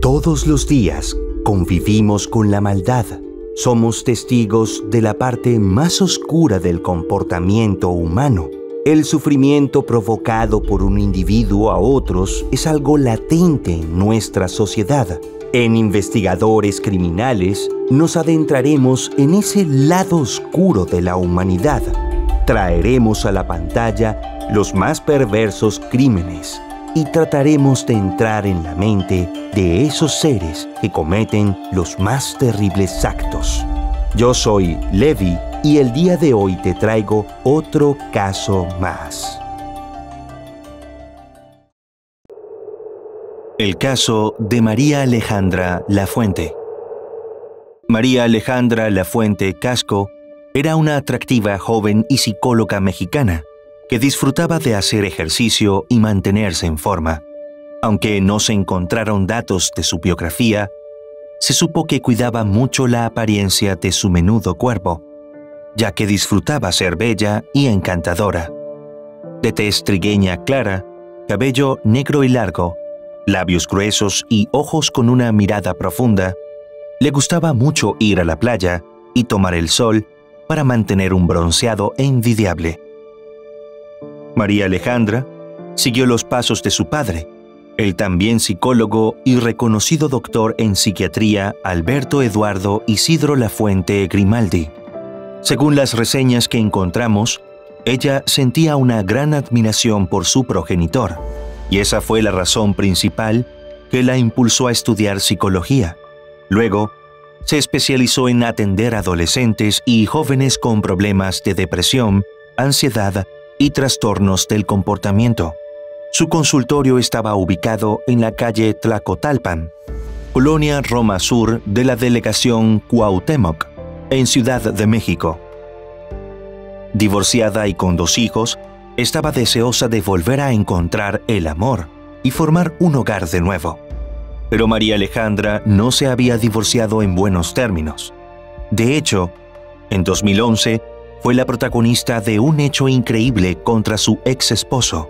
Todos los días convivimos con la maldad. Somos testigos de la parte más oscura del comportamiento humano. El sufrimiento provocado por un individuo a otros es algo latente en nuestra sociedad. En Investigadores Criminales nos adentraremos en ese lado oscuro de la humanidad. Traeremos a la pantalla los más perversos crímenes y trataremos de entrar en la mente de esos seres que cometen los más terribles actos. Yo soy Levi y el día de hoy te traigo otro caso más. El caso de María Alejandra Lafuente. María Alejandra Lafuente Casco era una atractiva joven y psicóloga mexicana que disfrutaba de hacer ejercicio y mantenerse en forma. Aunque no se encontraron datos de su biografía, se supo que cuidaba mucho la apariencia de su menudo cuerpo, ya que disfrutaba ser bella y encantadora. De tez trigueña clara, cabello negro y largo, labios gruesos y ojos con una mirada profunda, le gustaba mucho ir a la playa y tomar el sol para mantener un bronceado envidiable. María Alejandra siguió los pasos de su padre, el también psicólogo y reconocido doctor en psiquiatría Alberto Eduardo Isidro Lafuente Grimaldi. Según las reseñas que encontramos, ella sentía una gran admiración por su progenitor, y esa fue la razón principal que la impulsó a estudiar psicología. Luego, se especializó en atender adolescentes y jóvenes con problemas de depresión, ansiedad y trastornos del comportamiento. Su consultorio estaba ubicado en la calle Tlacotalpan, Colonia Roma Sur de la delegación Cuauhtémoc, en Ciudad de México. Divorciada y con 2 hijos, estaba deseosa de volver a encontrar el amor y formar un hogar de nuevo. Pero María Alejandra no se había divorciado en buenos términos. De hecho, en 2011, fue la protagonista de un hecho increíble contra su ex esposo.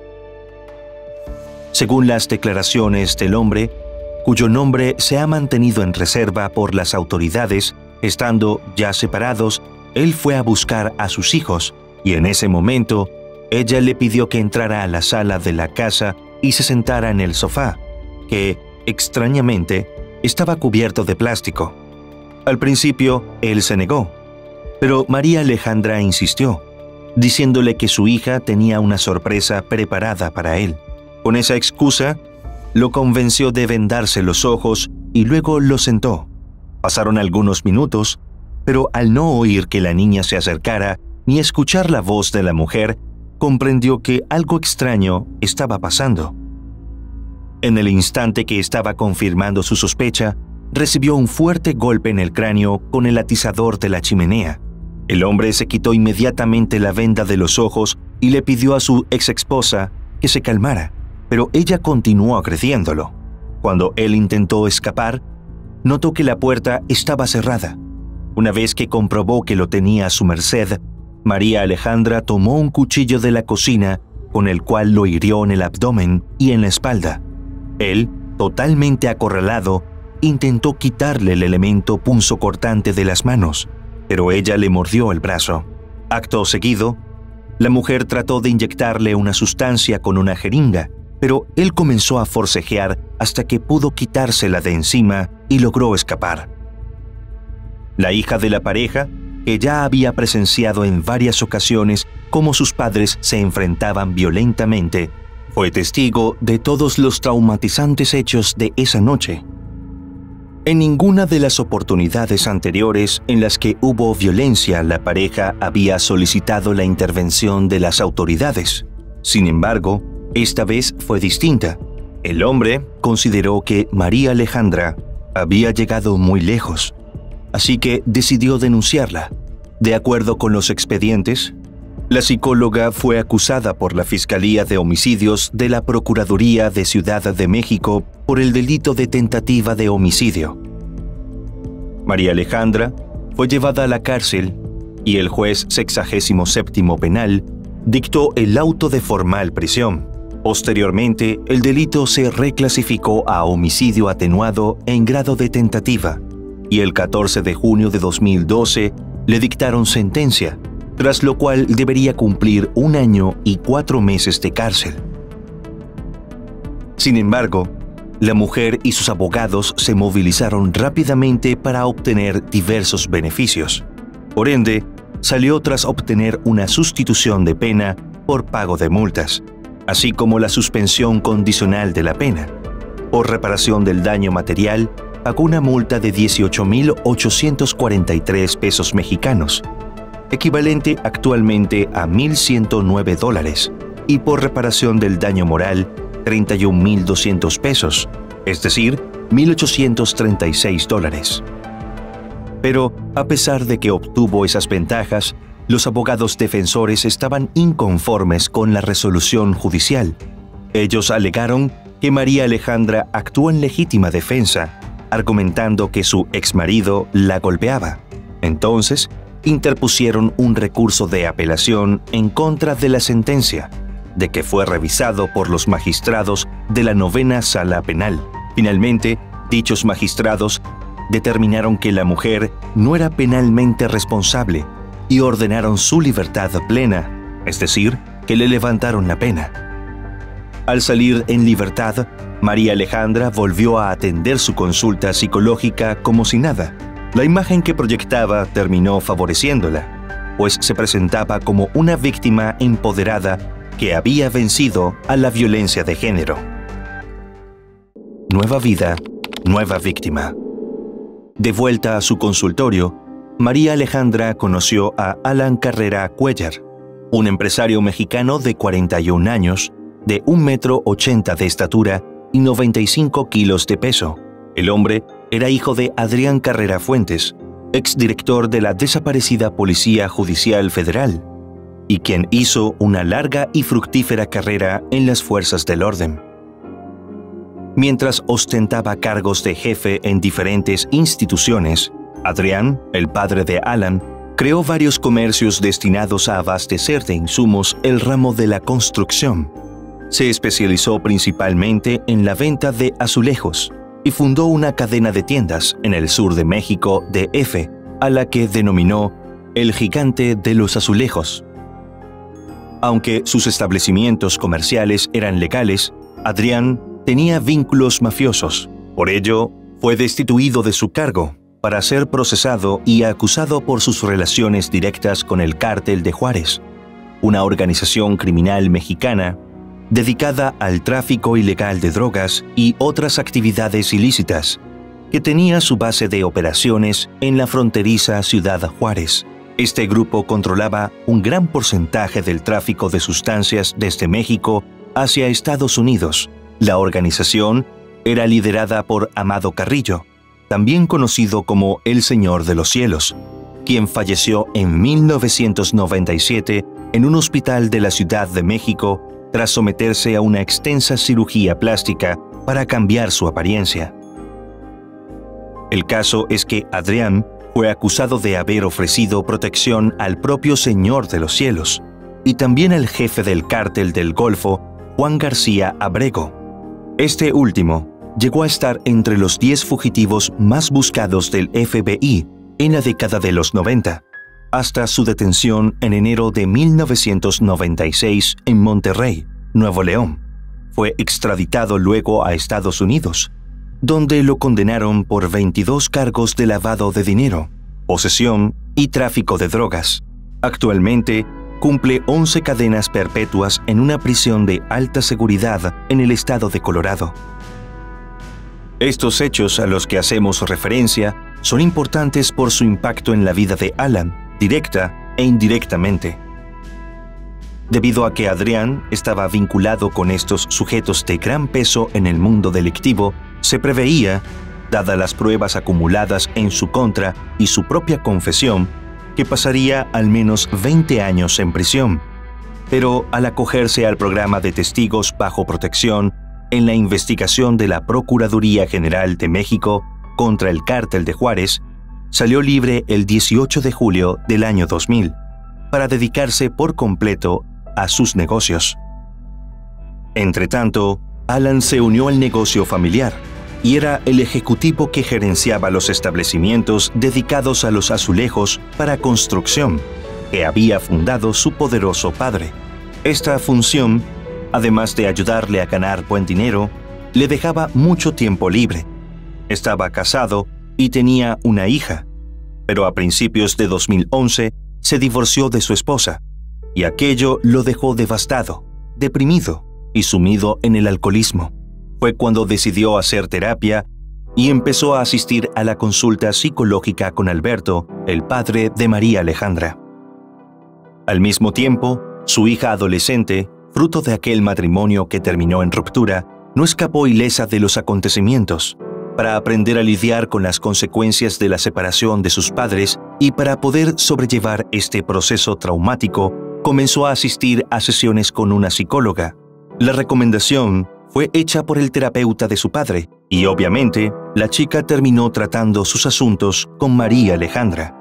Según las declaraciones del hombre, cuyo nombre se ha mantenido en reserva por las autoridades, estando ya separados, él fue a buscar a sus hijos y en ese momento, ella le pidió que entrara a la sala de la casa y se sentara en el sofá, que, extrañamente, estaba cubierto de plástico. Al principio, él se negó, pero María Alejandra insistió, diciéndole que su hija tenía una sorpresa preparada para él. Con esa excusa, lo convenció de vendarse los ojos y luego lo sentó. Pasaron algunos minutos, pero al no oír que la niña se acercara ni escuchar la voz de la mujer, comprendió que algo extraño estaba pasando. En el instante que estaba confirmando su sospecha, recibió un fuerte golpe en el cráneo con el atizador de la chimenea. El hombre se quitó inmediatamente la venda de los ojos y le pidió a su exesposa que se calmara, pero ella continuó agrediéndolo. Cuando él intentó escapar, notó que la puerta estaba cerrada. Una vez que comprobó que lo tenía a su merced, María Alejandra tomó un cuchillo de la cocina con el cual lo hirió en el abdomen y en la espalda. Él, totalmente acorralado, intentó quitarle el elemento punzocortante de las manos, pero ella le mordió el brazo. Acto seguido, la mujer trató de inyectarle una sustancia con una jeringa, pero él comenzó a forcejear hasta que pudo quitársela de encima y logró escapar. La hija de la pareja, que ya había presenciado en varias ocasiones cómo sus padres se enfrentaban violentamente, fue testigo de todos los traumatizantes hechos de esa noche. En ninguna de las oportunidades anteriores en las que hubo violencia, la pareja había solicitado la intervención de las autoridades. Sin embargo, esta vez fue distinta. El hombre consideró que María Alejandra había llegado muy lejos, así que decidió denunciarla. De acuerdo con los expedientes, la psicóloga fue acusada por la Fiscalía de Homicidios de la Procuraduría de Ciudad de México por el delito de tentativa de homicidio. María Alejandra fue llevada a la cárcel y el juez 67º penal dictó el auto de formal prisión. Posteriormente, el delito se reclasificó a homicidio atenuado en grado de tentativa, y el 14 de junio de 2012 le dictaron sentencia, tras lo cual debería cumplir 1 año y 4 meses de cárcel. Sin embargo, la mujer y sus abogados se movilizaron rápidamente para obtener diversos beneficios. Por ende, salió tras obtener una sustitución de pena por pago de multas, así como la suspensión condicional de la pena. Por reparación del daño material, pagó una multa de 18.843 pesos mexicanos, equivalente actualmente a $1.109, y por reparación del daño moral, 31.200 pesos, es decir, $1.836. Pero, a pesar de que obtuvo esas ventajas, los abogados defensores estaban inconformes con la resolución judicial. Ellos alegaron que María Alejandra actuó en legítima defensa, argumentando que su exmarido la golpeaba. Entonces, interpusieron un recurso de apelación en contra de la sentencia, de que fue revisado por los magistrados de la 9ª Sala Penal. Finalmente, dichos magistrados determinaron que la mujer no era penalmente responsable y ordenaron su libertad plena, es decir, que le levantaron la pena. Al salir en libertad, María Alejandra volvió a atender su consulta psicológica como si nada. La imagen que proyectaba terminó favoreciéndola, pues se presentaba como una víctima empoderada que había vencido a la violencia de género. Nueva vida, nueva víctima. De vuelta a su consultorio, María Alejandra conoció a Alan Carrera Cuellar, un empresario mexicano de 41 años, de 1,80 m de estatura y 95 kilos de peso. El hombre era hijo de Adrián Carrera Fuentes, exdirector de la desaparecida Policía Judicial Federal, y quien hizo una larga y fructífera carrera en las fuerzas del orden. Mientras ostentaba cargos de jefe en diferentes instituciones, Adrián, el padre de Alan, creó varios comercios destinados a abastecer de insumos el ramo de la construcción. Se especializó principalmente en la venta de azulejos y fundó una cadena de tiendas en el sur de México DF, a la que denominó el Gigante de los Azulejos. Aunque sus establecimientos comerciales eran legales, Adrián tenía vínculos mafiosos. Por ello, fue destituido de su cargo para ser procesado y acusado por sus relaciones directas con el Cártel de Juárez, una organización criminal mexicana dedicada al tráfico ilegal de drogas y otras actividades ilícitas, que tenía su base de operaciones en la fronteriza Ciudad Juárez. Este grupo controlaba un gran porcentaje del tráfico de sustancias desde México hacia Estados Unidos. La organización era liderada por Amado Carrillo, también conocido como el Señor de los Cielos, quien falleció en 1997 en un hospital de la Ciudad de México tras someterse a una extensa cirugía plástica para cambiar su apariencia. El caso es que Adrián fue acusado de haber ofrecido protección al propio Señor de los Cielos y también al jefe del Cártel del Golfo, Juan García Abrego. Este último llegó a estar entre los 10 fugitivos más buscados del FBI en la década de los 90, hasta su detención en enero de 1996 en Monterrey, Nuevo León. Fue extraditado luego a Estados Unidos, donde lo condenaron por 22 cargos de lavado de dinero, posesión y tráfico de drogas. Actualmente, cumple 11 cadenas perpetuas en una prisión de alta seguridad en el estado de Colorado. Estos hechos a los que hacemos referencia son importantes por su impacto en la vida de Alan, directa e indirectamente. Debido a que Adrián estaba vinculado con estos sujetos de gran peso en el mundo delictivo, se preveía, dadas las pruebas acumuladas en su contra y su propia confesión, que pasaría al menos 20 años en prisión. Pero al acogerse al programa de testigos bajo protección en la investigación de la Procuraduría General de México contra el Cártel de Juárez, salió libre el 18 de julio del año 2000 para dedicarse por completo a sus negocios. Entretanto, Alan se unió al negocio familiar y era el ejecutivo que gerenciaba los establecimientos dedicados a los azulejos para construcción que había fundado su poderoso padre. Esta función, además de ayudarle a ganar buen dinero, le dejaba mucho tiempo libre. Estaba casado y tenía una hija, pero a principios de 2011 se divorció de su esposa, y aquello lo dejó devastado, deprimido y sumido en el alcoholismo. Fue cuando decidió hacer terapia y empezó a asistir a la consulta psicológica con Alberto, el padre de María Alejandra. Al mismo tiempo, su hija adolescente, fruto de aquel matrimonio que terminó en ruptura, no escapó ilesa de los acontecimientos. Para aprender a lidiar con las consecuencias de la separación de sus padres y para poder sobrellevar este proceso traumático, comenzó a asistir a sesiones con una psicóloga. La recomendación fue hecha por el terapeuta de su padre y, obviamente, la chica terminó tratando sus asuntos con María Alejandra.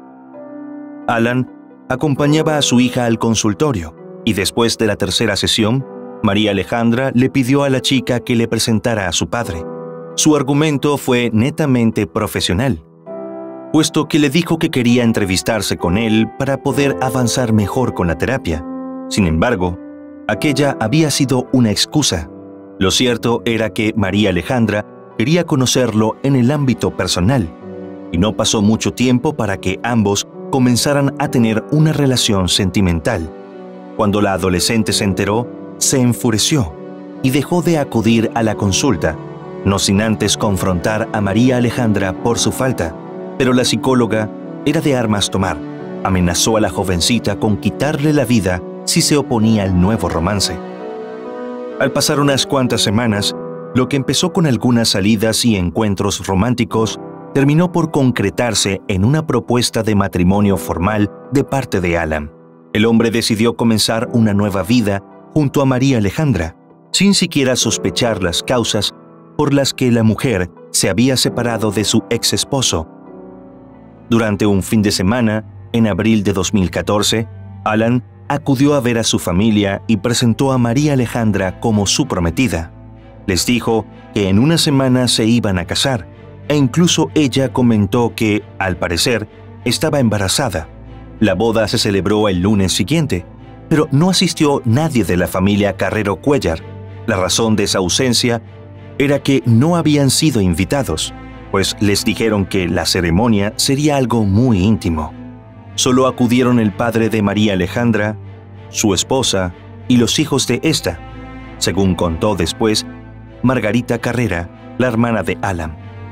Alan acompañaba a su hija al consultorio y después de la tercera sesión, María Alejandra le pidió a la chica que le presentara a su padre. Su argumento fue netamente profesional, puesto que le dijo que quería entrevistarse con él para poder avanzar mejor con la terapia. Sin embargo, aquella había sido una excusa. Lo cierto era que María Alejandra quería conocerlo en el ámbito personal, y no pasó mucho tiempo para que ambos comenzaran a tener una relación sentimental. Cuando la adolescente se enteró, se enfureció y dejó de acudir a la consulta, no sin antes confrontar a María Alejandra por su falta. Pero la psicóloga era de armas tomar. Amenazó a la jovencita con quitarle la vida si se oponía al nuevo romance. Al pasar unas cuantas semanas, lo que empezó con algunas salidas y encuentros románticos terminó por concretarse en una propuesta de matrimonio formal de parte de Alan. El hombre decidió comenzar una nueva vida junto a María Alejandra, sin siquiera sospechar las causas por las que la mujer se había separado de su ex esposo. Durante un fin de semana, en abril de 2014, Alan acudió a ver a su familia y presentó a María Alejandra como su prometida. Les dijo que en una semana se iban a casar, e incluso ella comentó que, al parecer, estaba embarazada. La boda se celebró el lunes siguiente, pero no asistió nadie de la familia Carrero Cuéllar. La razón de esa ausencia era que no habían sido invitados, pues les dijeron que la ceremonia sería algo muy íntimo. Solo acudieron el padre de María Alejandra, su esposa y los hijos de esta, según contó después Margarita Carrera, la hermana de Alan.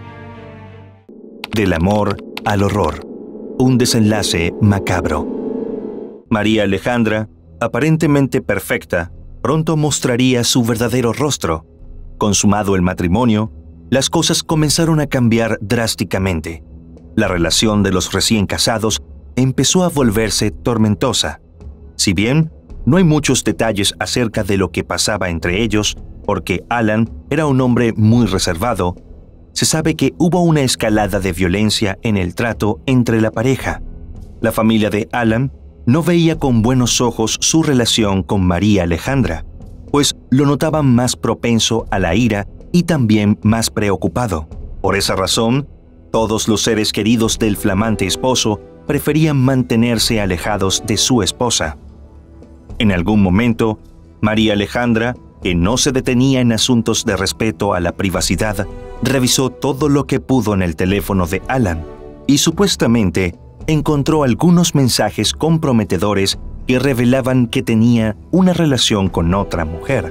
Del amor al horror, un desenlace macabro. María Alejandra, aparentemente perfecta, pronto mostraría su verdadero rostro. Consumado el matrimonio, las cosas comenzaron a cambiar drásticamente. La relación de los recién casados empezó a volverse tormentosa. Si bien no hay muchos detalles acerca de lo que pasaba entre ellos, porque Alan era un hombre muy reservado, se sabe que hubo una escalada de violencia en el trato entre la pareja. La familia de Alan no veía con buenos ojos su relación con María Alejandra, pues lo notaban más propenso a la ira y también más preocupado. Por esa razón, todos los seres queridos del flamante esposo preferían mantenerse alejados de su esposa. En algún momento, María Alejandra, que no se detenía en asuntos de respeto a la privacidad, revisó todo lo que pudo en el teléfono de Alan y supuestamente encontró algunos mensajes comprometedores que revelaban que tenía una relación con otra mujer.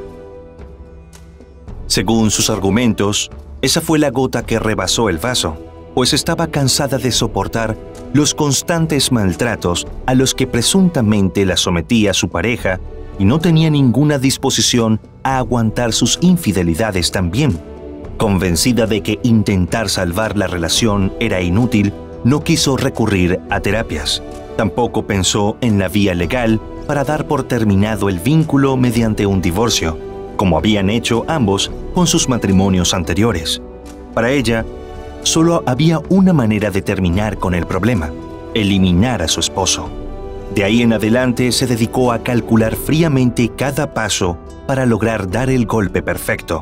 Según sus argumentos, esa fue la gota que rebasó el vaso, pues estaba cansada de soportar los constantes maltratos a los que presuntamente la sometía su pareja y no tenía ninguna disposición a aguantar sus infidelidades también. Convencida de que intentar salvar la relación era inútil, no quiso recurrir a terapias. Tampoco pensó en la vía legal para dar por terminado el vínculo mediante un divorcio, como habían hecho ambos con sus matrimonios anteriores. Para ella, solo había una manera de terminar con el problema: eliminar a su esposo. De ahí en adelante se dedicó a calcular fríamente cada paso para lograr dar el golpe perfecto.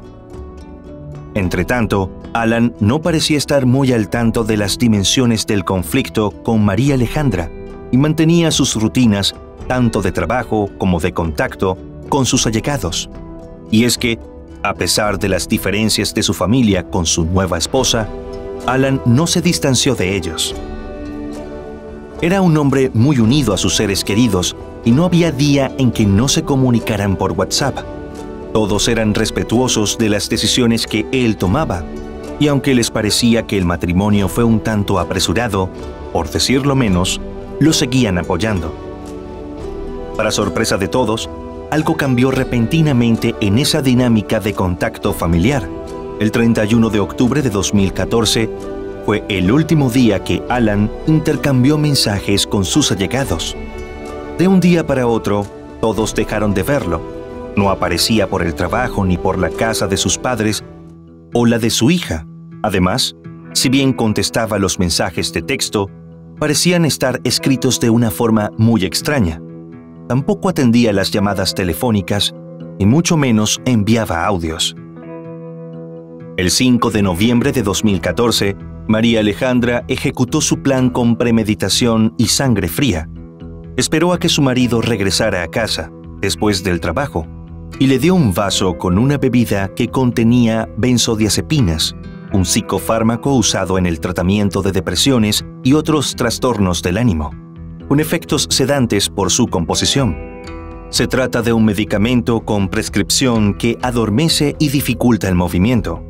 Entretanto, Alan no parecía estar muy al tanto de las dimensiones del conflicto con María Alejandra y mantenía sus rutinas, tanto de trabajo como de contacto, con sus allegados. Y es que, a pesar de las diferencias de su familia con su nueva esposa, Alan no se distanció de ellos. Era un hombre muy unido a sus seres queridos y no había día en que no se comunicaran por WhatsApp. Todos eran respetuosos de las decisiones que él tomaba, y aunque les parecía que el matrimonio fue un tanto apresurado, por decirlo menos, lo seguían apoyando. Para sorpresa de todos, algo cambió repentinamente en esa dinámica de contacto familiar. El 31 de octubre de 2014 fue el último día que Alan intercambió mensajes con sus allegados. De un día para otro, todos dejaron de verlo. No aparecía por el trabajo ni por la casa de sus padres o la de su hija. Además, si bien contestaba los mensajes de texto, parecían estar escritos de una forma muy extraña. Tampoco atendía las llamadas telefónicas y mucho menos enviaba audios. El 5 de noviembre de 2014, María Alejandra ejecutó su plan con premeditación y sangre fría. Esperó a que su marido regresara a casa después del trabajo y le dio un vaso con una bebida que contenía benzodiazepinas, un psicofármaco usado en el tratamiento de depresiones y otros trastornos del ánimo, con efectos sedantes por su composición. Se trata de un medicamento con prescripción que adormece y dificulta el movimiento.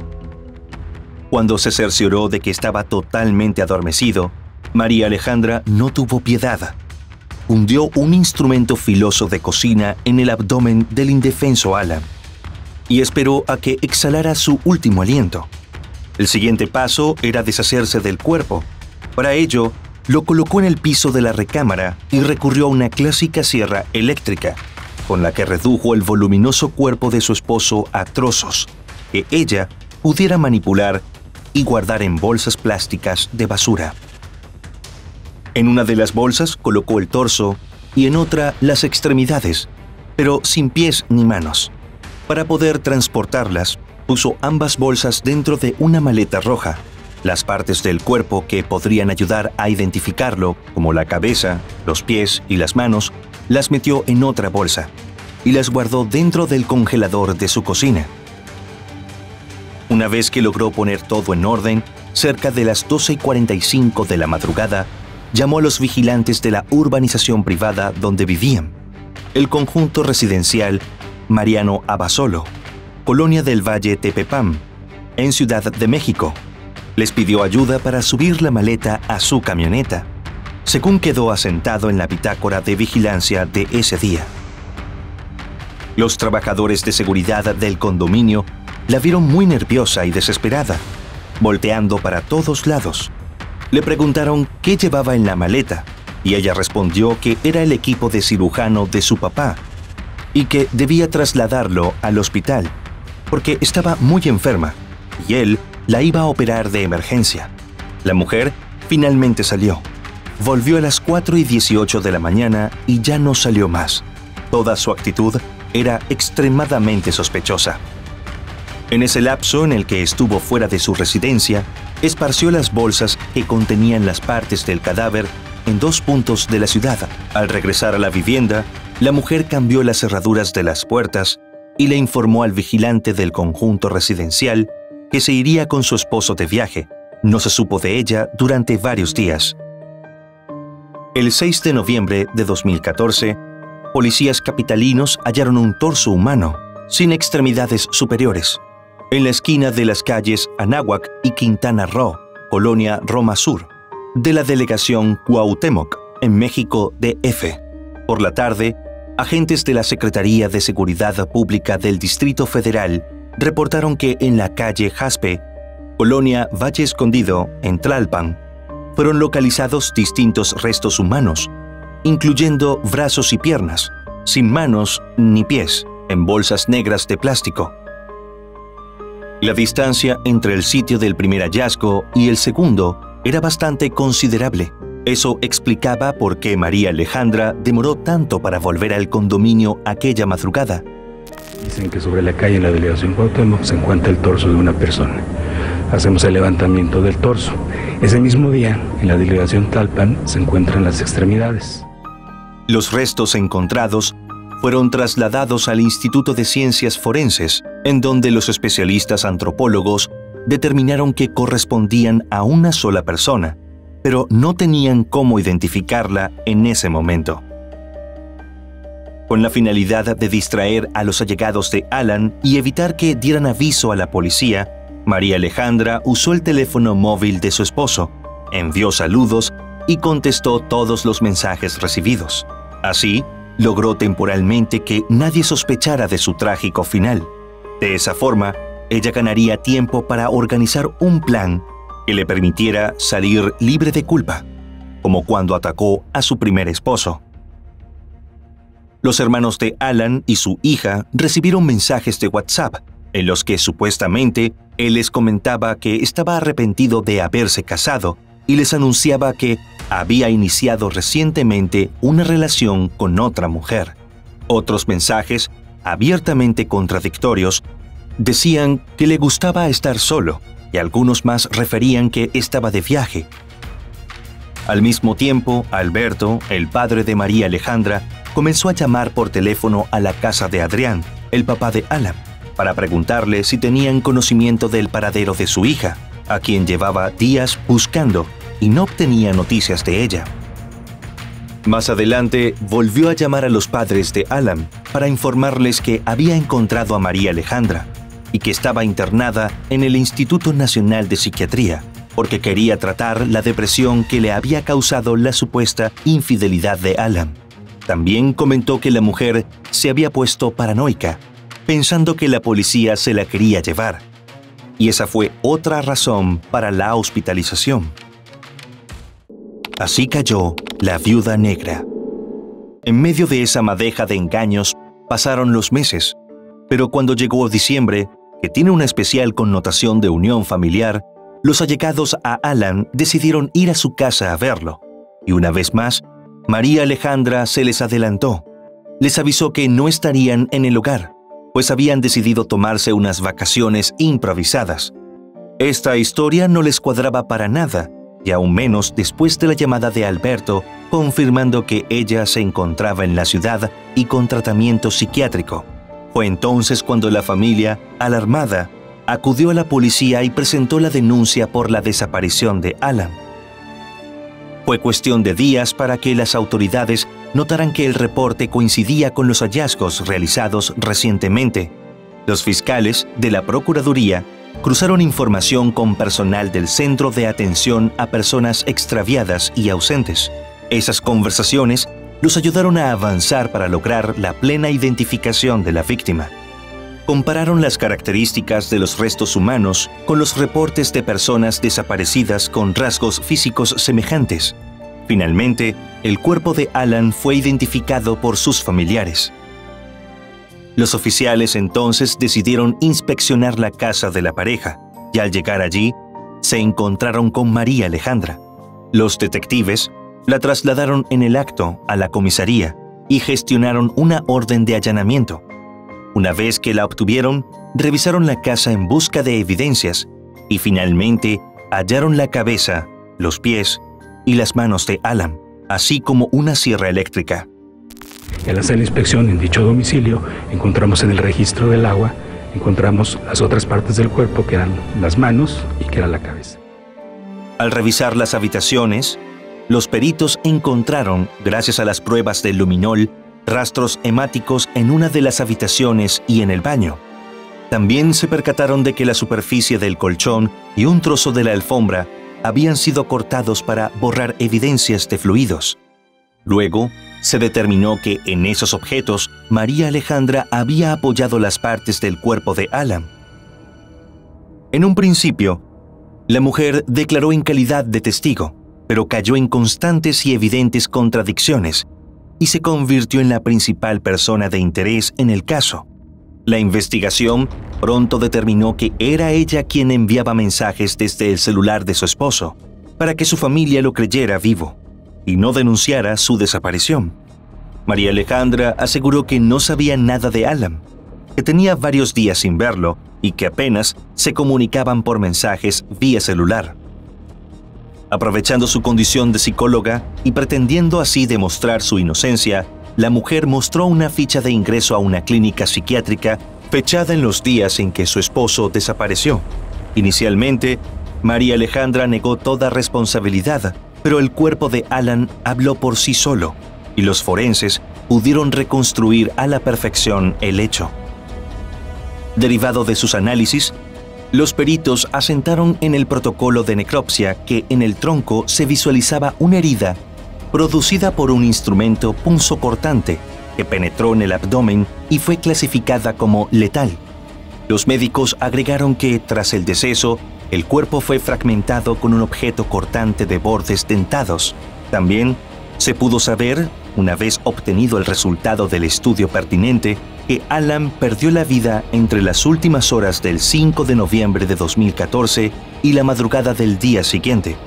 Cuando se cercioró de que estaba totalmente adormecido, María Alejandra no tuvo piedad. Hundió un instrumento filoso de cocina en el abdomen del indefenso Alan y esperó a que exhalara su último aliento. El siguiente paso era deshacerse del cuerpo. Para ello, lo colocó en el piso de la recámara y recurrió a una clásica sierra eléctrica, con la que redujo el voluminoso cuerpo de su esposo a trozos, que ella pudiera manipular y guardar en bolsas plásticas de basura. En una de las bolsas colocó el torso y en otra las extremidades, pero sin pies ni manos. Para poder transportarlas, puso ambas bolsas dentro de una maleta roja. Las partes del cuerpo que podrían ayudar a identificarlo, como la cabeza, los pies y las manos, las metió en otra bolsa y las guardó dentro del congelador de su cocina. Una vez que logró poner todo en orden, cerca de las 12:45 de la madrugada, llamó a los vigilantes de la urbanización privada donde vivían, el conjunto residencial Mariano Abasolo, Colonia del Valle Tepepam, en Ciudad de México. Les pidió ayuda para subir la maleta a su camioneta, según quedó asentado en la bitácora de vigilancia de ese día. Los trabajadores de seguridad del condominio la vieron muy nerviosa y desesperada, volteando para todos lados. Le preguntaron qué llevaba en la maleta y ella respondió que era el equipo de cirujano de su papá y que debía trasladarlo al hospital porque estaba muy enferma y él la iba a operar de emergencia. La mujer finalmente salió. Volvió a las 4:18 de la mañana y ya no salió más. Toda su actitud era extremadamente sospechosa. En ese lapso en el que estuvo fuera de su residencia, esparció las bolsas que contenían las partes del cadáver en 2 puntos de la ciudad. Al regresar a la vivienda, la mujer cambió las cerraduras de las puertas y le informó al vigilante del conjunto residencial que se iría con su esposo de viaje. No se supo de ella durante varios días. El 6 de noviembre de 2014, policías capitalinos hallaron un torso humano, sin extremidades superiores, en la esquina de las calles Anáhuac y Quintana Roo, Colonia Roma Sur, de la delegación Cuauhtémoc, en México DF. Por la tarde, agentes de la Secretaría de Seguridad Pública del Distrito Federal reportaron que en la calle Jaspe, Colonia Valle Escondido, en Tlalpan, fueron localizados distintos restos humanos, incluyendo brazos y piernas, sin manos ni pies, en bolsas negras de plástico. La distancia entre el sitio del primer hallazgo y el segundo era bastante considerable. Eso explicaba por qué María Alejandra demoró tanto para volver al condominio aquella madrugada. Dicen que sobre la calle en la delegación Cuauhtémoc se encuentra el torso de una persona. Hacemos el levantamiento del torso. Ese mismo día, en la delegación Tlalpan, se encuentran las extremidades. Los restos encontrados fueron trasladados al Instituto de Ciencias Forenses, en donde los especialistas antropólogos determinaron que correspondían a una sola persona, pero no tenían cómo identificarla en ese momento. Con la finalidad de distraer a los allegados de Alan y evitar que dieran aviso a la policía, María Alejandra usó el teléfono móvil de su esposo, envió saludos y contestó todos los mensajes recibidos. Así, logró temporalmente que nadie sospechara de su trágico final. De esa forma, ella ganaría tiempo para organizar un plan que le permitiera salir libre de culpa, como cuando atacó a su primer esposo. Los hermanos de Alan y su hija recibieron mensajes de WhatsApp en los que supuestamente él les comentaba que estaba arrepentido de haberse casado y les anunciaba que había iniciado recientemente una relación con otra mujer. Otros mensajes, abiertamente contradictorios, decían que le gustaba estar solo y algunos más referían que estaba de viaje. Al mismo tiempo, Alberto, el padre de María Alejandra, comenzó a llamar por teléfono a la casa de Adrián, el papá de Alan, para preguntarle si tenían conocimiento del paradero de su hija, a quien llevaba días buscando y no obtenía noticias de ella. Más adelante, volvió a llamar a los padres de Alan para informarles que había encontrado a María Alejandra y que estaba internada en el Instituto Nacional de Psiquiatría porque quería tratar la depresión que le había causado la supuesta infidelidad de Alan. También comentó que la mujer se había puesto paranoica, pensando que la policía se la quería llevar. Y esa fue otra razón para la hospitalización. Así cayó la viuda negra. En medio de esa madeja de engaños pasaron los meses, pero cuando llegó diciembre, que tiene una especial connotación de unión familiar, los allegados a Alan decidieron ir a su casa a verlo. Y una vez más, María Alejandra se les adelantó. Les avisó que no estarían en el hogar, pues habían decidido tomarse unas vacaciones improvisadas. Esta historia no les cuadraba para nada, y aún menos después de la llamada de Alberto confirmando que ella se encontraba en la ciudad y con tratamiento psiquiátrico. Fue entonces cuando la familia, alarmada, acudió a la policía y presentó la denuncia por la desaparición de Alan. Fue cuestión de días para que las autoridades notaran que el reporte coincidía con los hallazgos realizados recientemente. Los fiscales de la Procuraduría cruzaron información con personal del Centro de Atención a Personas Extraviadas y Ausentes. Esas conversaciones los ayudaron a avanzar para lograr la plena identificación de la víctima. Compararon las características de los restos humanos con los reportes de personas desaparecidas con rasgos físicos semejantes. Finalmente, el cuerpo de Alan fue identificado por sus familiares. Los oficiales entonces decidieron inspeccionar la casa de la pareja, y al llegar allí, se encontraron con María Alejandra. Los detectives la trasladaron en el acto a la comisaría y gestionaron una orden de allanamiento. Una vez que la obtuvieron, revisaron la casa en busca de evidencias y finalmente hallaron la cabeza, los pies y las manos de Alan, así como una sierra eléctrica. Al hacer la inspección en dicho domicilio, encontramos en el registro del agua, encontramos las otras partes del cuerpo que eran las manos y que era la cabeza. Al revisar las habitaciones, los peritos encontraron, gracias a las pruebas del luminol, rastros hemáticos en una de las habitaciones y en el baño. También se percataron de que la superficie del colchón y un trozo de la alfombra habían sido cortados para borrar evidencias de fluidos. Luego, se determinó que en esos objetos María Alejandra había apoyado las partes del cuerpo de Alan. En un principio, la mujer declaró en calidad de testigo, pero cayó en constantes y evidentes contradicciones y se convirtió en la principal persona de interés en el caso. La investigación pronto determinó que era ella quien enviaba mensajes desde el celular de su esposo para que su familia lo creyera vivo y no denunciara su desaparición. María Alejandra aseguró que no sabía nada de Alan, que tenía varios días sin verlo y que apenas se comunicaban por mensajes vía celular. Aprovechando su condición de psicóloga y pretendiendo así demostrar su inocencia, la mujer mostró una ficha de ingreso a una clínica psiquiátrica fechada en los días en que su esposo desapareció. Inicialmente, María Alejandra negó toda responsabilidad, pero el cuerpo de Alan habló por sí solo y los forenses pudieron reconstruir a la perfección el hecho. Derivado de sus análisis, los peritos asentaron en el protocolo de necropsia que en el tronco se visualizaba una herida producida por un instrumento punzocortante que penetró en el abdomen y fue clasificada como letal. Los médicos agregaron que, tras el deceso, el cuerpo fue fragmentado con un objeto cortante de bordes dentados. También se pudo saber, una vez obtenido el resultado del estudio pertinente, que Alan perdió la vida entre las últimas horas del 5 de noviembre de 2014 y la madrugada del día siguiente.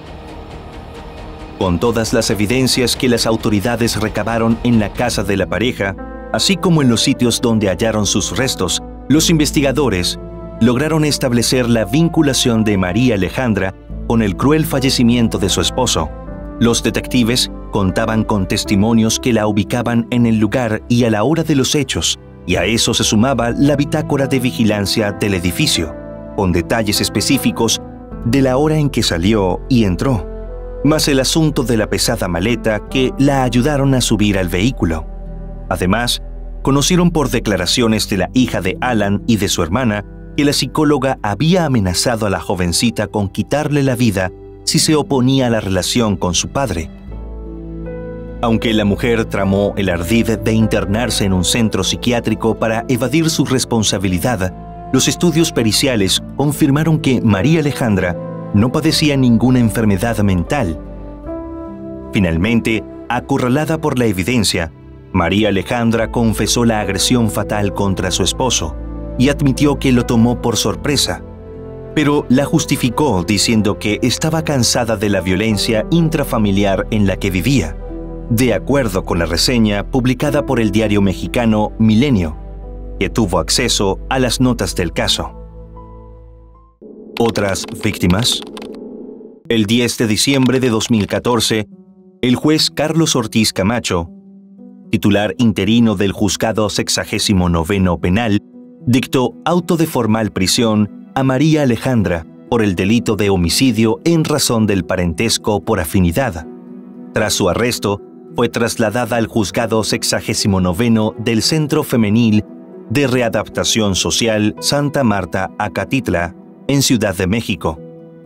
Con todas las evidencias que las autoridades recabaron en la casa de la pareja, así como en los sitios donde hallaron sus restos, los investigadores lograron establecer la vinculación de María Alejandra con el cruel fallecimiento de su esposo. Los detectives contaban con testimonios que la ubicaban en el lugar y a la hora de los hechos, y a eso se sumaba la bitácora de vigilancia del edificio, con detalles específicos de la hora en que salió y entró, más el asunto de la pesada maleta que la ayudaron a subir al vehículo. Además, conocieron por declaraciones de la hija de Alan y de su hermana que la psicóloga había amenazado a la jovencita con quitarle la vida si se oponía a la relación con su padre. Aunque la mujer tramó el ardid de internarse en un centro psiquiátrico para evadir su responsabilidad, los estudios periciales confirmaron que María Alejandra no padecía ninguna enfermedad mental. Finalmente, acorralada por la evidencia, María Alejandra confesó la agresión fatal contra su esposo y admitió que lo tomó por sorpresa, pero la justificó diciendo que estaba cansada de la violencia intrafamiliar en la que vivía, de acuerdo con la reseña publicada por el diario mexicano Milenio, que tuvo acceso a las notas del caso. Otras víctimas. El 10 de diciembre de 2014, el juez Carlos Ortiz Camacho, titular interino del Juzgado 69º Penal, dictó auto de formal prisión a María Alejandra por el delito de homicidio en razón del parentesco por afinidad. Tras su arresto, fue trasladada al Juzgado 69º del Centro Femenil de Readaptación Social Santa Marta Acatitla, en Ciudad de México.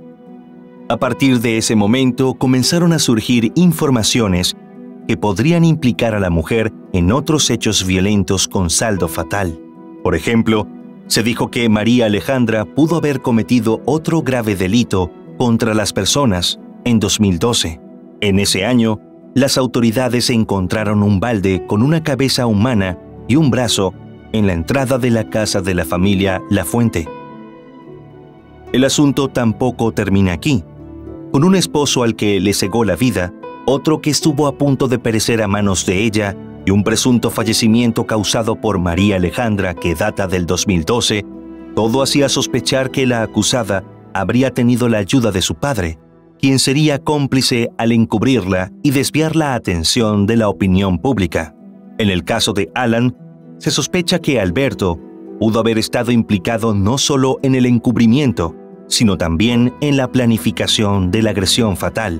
A partir de ese momento comenzaron a surgir informaciones que podrían implicar a la mujer en otros hechos violentos con saldo fatal. Por ejemplo, se dijo que María Alejandra pudo haber cometido otro grave delito contra las personas en 2012. En ese año, las autoridades encontraron un balde con una cabeza humana y un brazo en la entrada de la casa de la familia La Fuente. El asunto tampoco termina aquí. Con un esposo al que le cegó la vida, otro que estuvo a punto de perecer a manos de ella y un presunto fallecimiento causado por María Alejandra que data del 2012, todo hacía sospechar que la acusada habría tenido la ayuda de su padre, quien sería cómplice al encubrirla y desviar la atención de la opinión pública. En el caso de Alan, se sospecha que Alberto pudo haber estado implicado no solo en el encubrimiento, sino también en la planificación de la agresión fatal.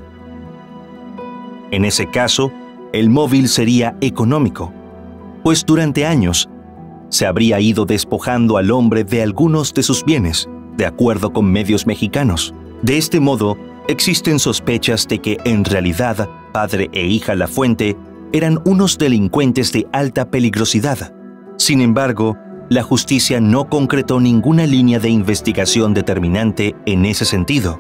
En ese caso, el móvil sería económico, pues durante años se habría ido despojando al hombre de algunos de sus bienes, de acuerdo con medios mexicanos. De este modo, existen sospechas de que en realidad padre e hija La Fuente eran unos delincuentes de alta peligrosidad. Sin embargo, la justicia no concretó ninguna línea de investigación determinante en ese sentido.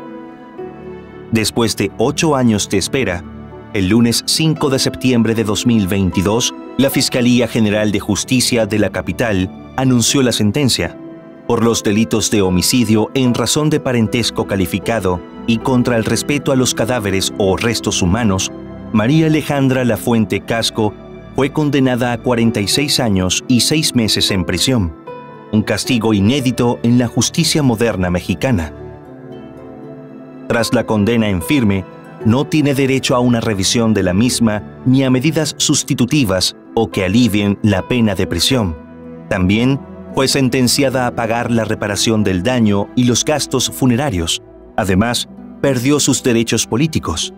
Después de 8 años de espera, el lunes 5 de septiembre de 2022, la Fiscalía General de Justicia de la capital anunció la sentencia por los delitos de homicidio en razón de parentesco calificado y contra el respeto a los cadáveres o restos humanos. María Alejandra La Fuente Casco fue condenada a 46 años y 6 meses en prisión, un castigo inédito en la justicia moderna mexicana. Tras la condena en firme, no tiene derecho a una revisión de la misma ni a medidas sustitutivas o que alivien la pena de prisión. También fue sentenciada a pagar la reparación del daño y los gastos funerarios. Además, perdió sus derechos políticos.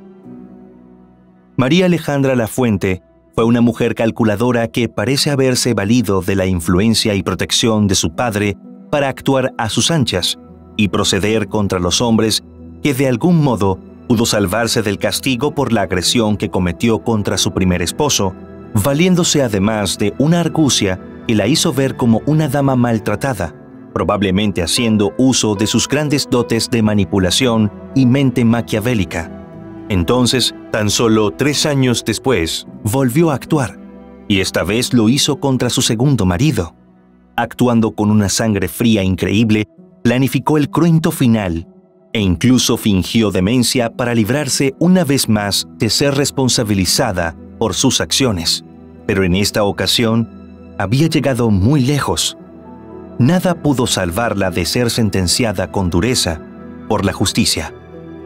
María Alejandra Lafuente fue una mujer calculadora que parece haberse valido de la influencia y protección de su padre para actuar a sus anchas y proceder contra los hombres que de algún modo pudo salvarse del castigo por la agresión que cometió contra su primer esposo, valiéndose además de una argucia que la hizo ver como una dama maltratada, probablemente haciendo uso de sus grandes dotes de manipulación y mente maquiavélica. Entonces, tan solo 3 años después, volvió a actuar, y esta vez lo hizo contra su segundo marido. Actuando con una sangre fría increíble, planificó el cruento final e incluso fingió demencia para librarse una vez más de ser responsabilizada por sus acciones. Pero en esta ocasión, había llegado muy lejos. Nada pudo salvarla de ser sentenciada con dureza por la justicia.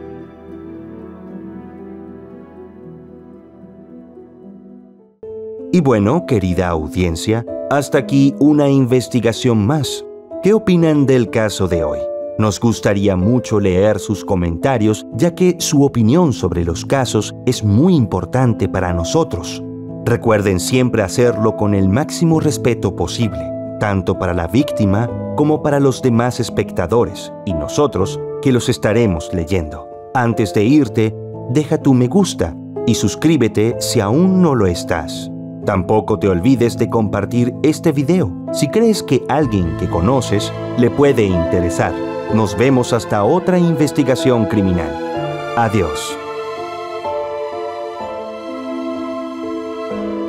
Y bueno, querida audiencia, hasta aquí una investigación más. ¿Qué opinan del caso de hoy? Nos gustaría mucho leer sus comentarios, ya que su opinión sobre los casos es muy importante para nosotros. Recuerden siempre hacerlo con el máximo respeto posible, tanto para la víctima como para los demás espectadores y nosotros que los estaremos leyendo. Antes de irte, deja tu me gusta y suscríbete si aún no lo estás. Tampoco te olvides de compartir este video si crees que alguien que conoces le puede interesar. Nos vemos hasta otra investigación criminal. Adiós.